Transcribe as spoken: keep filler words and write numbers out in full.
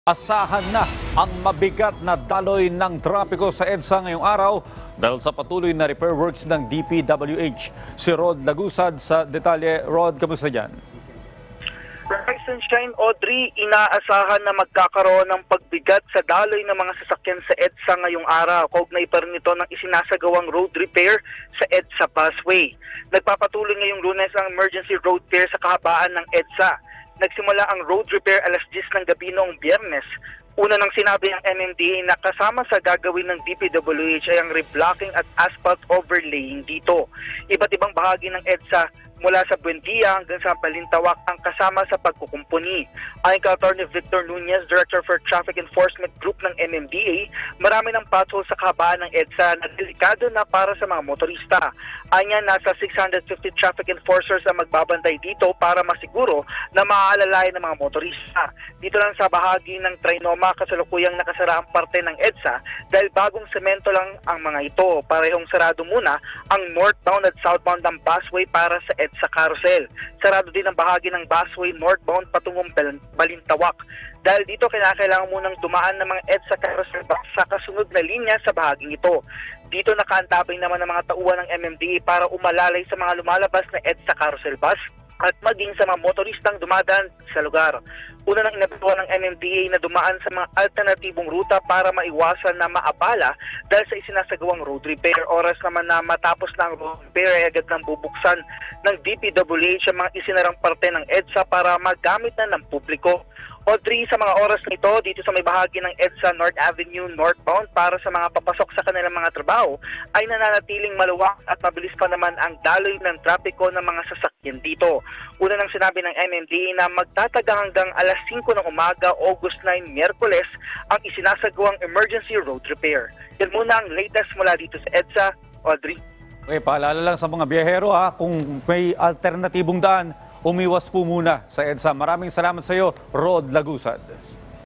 Asahan na ang mabigat na daloy ng trapiko sa EDSA ngayong araw dahil sa patuloy na repair works ng D P W H. Si Rod Lagusad sa detalye. Rod, kamusta dyan? Rise and shine, Audrey, inaasahan na magkakaroon ng pagbigat sa daloy ng mga sasakyan sa EDSA ngayong araw. Kaugnay pa rin ito ng isinasagawang road repair sa EDSA Busway. Nagpapatuloy ngayong Lunes ang emergency road repair sa kahabaan ng EDSA. Nagsimula ang road repair alas diyes ng gabi noong Biyernes. Una nang sinabi ng M M D A na kasama sa gagawin ng D P W H ay ang reblocking at asphalt overlaying dito. Iba't ibang bahagi ng EDSA mula sa Buendia hanggang sa Balintawak ang kasama sa pagkukumpuni. Ayon kay Attorney Victor Nunez, Director for Traffic Enforcement Group ng M M D A, marami ng pothole sa kahabaan ng EDSA na delikado na para sa mga motorista. Anya, nasa six hundred fifty traffic enforcers ang magbabantay dito para masiguro na maaalalayan ng mga motorista. Dito lang sa bahagi ng Trinoma, kasalukuyang nakasara ang parte ng EDSA dahil bagong semento lang ang mga ito. Parehong sarado muna ang northbound at southbound ng busway para sa EDSA carousel. Sarado din ang bahagi ng busway northbound patungong Balintawak. Dahil dito kinakailangan munang dumaan ng mga EDSA carousel sa kasunod na linya sa bahaging ito. Dito nakaantabay naman ng mga tauhan ng M M D A para umalalay sa mga lumalabas na EDSA carousel bus at maging sa mga motoristang dumadaan sa lugar. Una nang inabituhan ng M M D A na dumaan sa mga alternatibong ruta para maiwasan na maabala dahil sa isinasagawang road repair. Oras naman na matapos na ang road repair ay agad nang bubuksan ng D P W H ang mga isinarang parte ng EDSA para magamit na ng publiko. Audrey, sa mga oras na ito, dito sa may bahagi ng EDSA North Avenue northbound para sa mga papasok sa kanilang mga trabaho ay nananatiling maluwag at mabilis pa naman ang daloy ng trapiko ng mga sasakyan dito. Una nang sinabi ng M M D A na magtataga hanggang alas singko ng umaga, August nine, Miyerkules, ang isinasagawang emergency road repair. Yan muna ang latest mula dito sa EDSA, Audrey. Okay, paalala lang sa mga biyahero ha, kung may alternatibong daan, umiwas po muna sa EDSA. Maraming salamat sa iyo, Rod Lagusad.